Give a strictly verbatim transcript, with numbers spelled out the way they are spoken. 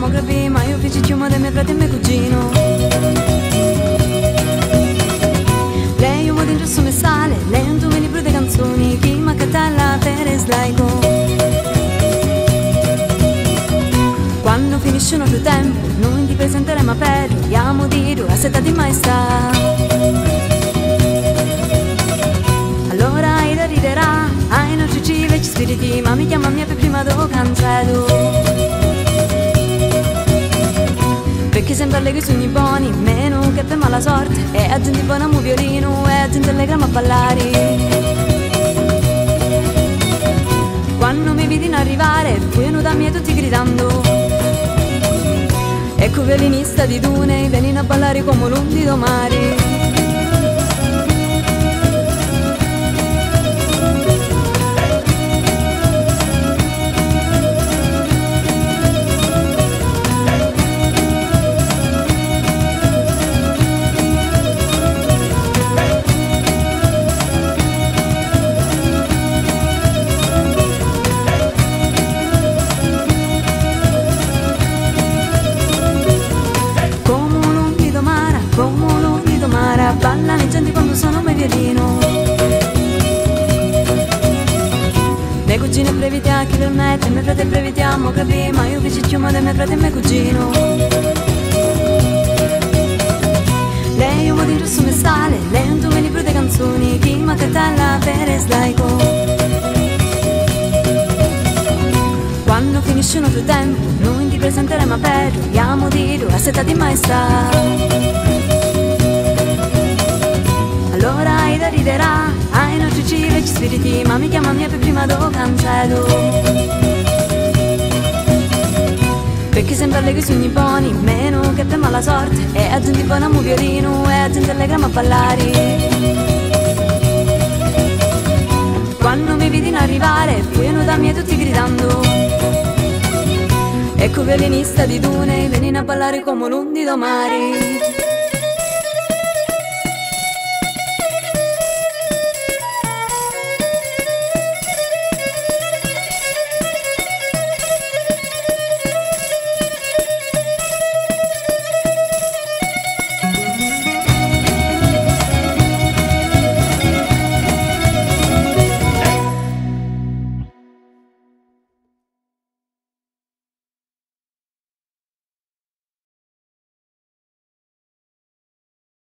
mo gravi, ma io feci chiumo dei miei frati e mio cugino. Lei un mo dentro su me sale, lei un tu me libro di canzoni, chi ma catalla per slaico. Quando finisce un altro tempo, noi ti presenteremo a Pedro, andiamo di due a setta di maestà. Allora Ida riderà, ai nostri civici spiriti, ma mi chiama mia per prima do cancello. Perché sembra che i sogni buoni, meno che per mala sorte, e a gente buona mu violino, e a gente allegriamo a ballare. Quando mi vidi in arrivare, furono da me tutti gridando. Ecco violinista di dune, vieni a ballare come l'undido mare. Ballano i gente quando suono il violino. Mie cugine previtiamo chi per me, e mie frate previtiamo capì, ma io feci chiumo dei miei frati e mio cugino. Lei un po' di giusto mi sale, lei un tuo libro di canzoni, chi ma catalla per slaico. Quando finisce un altro tempo, noi ti presenteremo a Pedro, andiamo di due a setta di maestà. Allora Ida riderà, ai nostri civici spiriti, ma mi chiama mia per prima do cancello. Perché sembra che i sogni buoni, meno che per mala sorte, e a gente buona mu violino, e a gente allegriamo a ballare. Quando mi vidi in arrivare, furono da me tutti gridando. Ecco violinista di dune, vieni a ballare come l'undido mare.